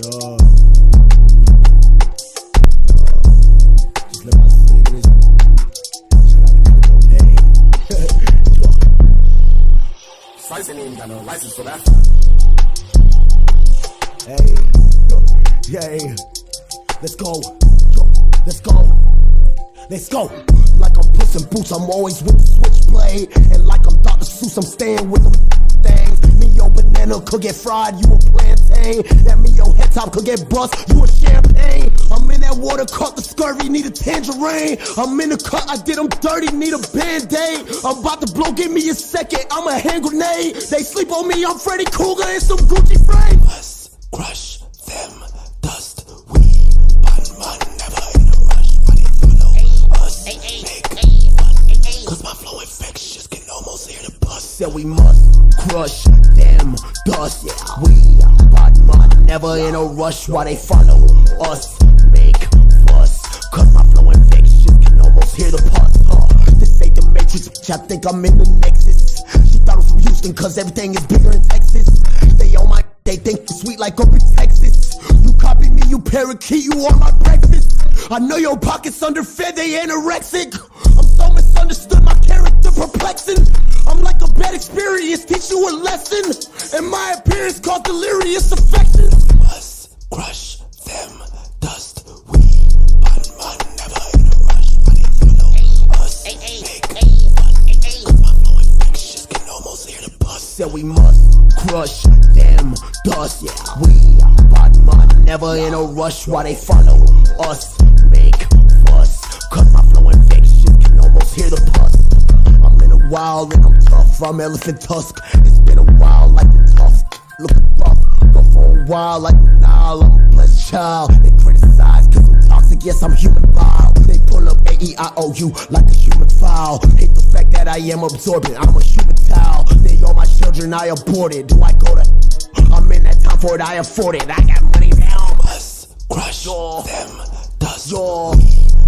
Just let my secrets. Shout out to Hey. Slice ain't even got no license for that. Hey, yeah, let's go, let's go, let's go. Like I'm Puss in Boots, I'm always with the switchblade. And like I'm Dr.Suess, I'm staying with them things. Me, your banana could get fried, you a plantain. That me, your head top could get bust, you a champagne. I'm in that water, caught the scurvy, need a tangerine. I'm in the cut, I did them dirty, need a band-aid. I'm about to blow, give me a second, I'm a hand grenade. They sleep on me, I'm Freddy Krueger in some Gucci frame. Crush them, dust, we, man, never in a rush, but they follow us, make us, cause my flow infectious, can almost hear the bust. Said we must crush them, dust, we, man, never in a rush, while they follow us, make fuss, cause my flow infectious, can almost hear the pus, This ain't the Matrix, bitch, I think I'm in the Nexus. She thought it was from Houston, cause everything is bigger in Texas. They on my They think it's sweet like up in Texas. You copy me, you parakeet, you on my breakfast. I know your pockets underfed, they anorexic. I'm so misunderstood, my character perplexing. I'm like a bad experience, teach you a lesson. And my appearance caused delirious affections. Must crush them, dust, we, man, never in a rush, but they follow us, make us, cause my flow infectious, can almost hear the bust. Said we must crush them, dust, we, man, never in a rush, while they follow us, make fuss, cause my flow infectious, can almost hear the pus. I'm in a wild and I'm tough, I'm elephant tusk. It's been a while like the tusk, looking buff, go for a while like the Nile, I'm a blessed child. They criticize cause I'm toxic, yes I'm human bile. They pull up A-E-I-O-U like a human file. Hate the fact that I am absorbent, I'm a human towel. They all my children, I aborted, do I go to I'm in that time for it, I afford it, I got money now. Must crush them, dust, we,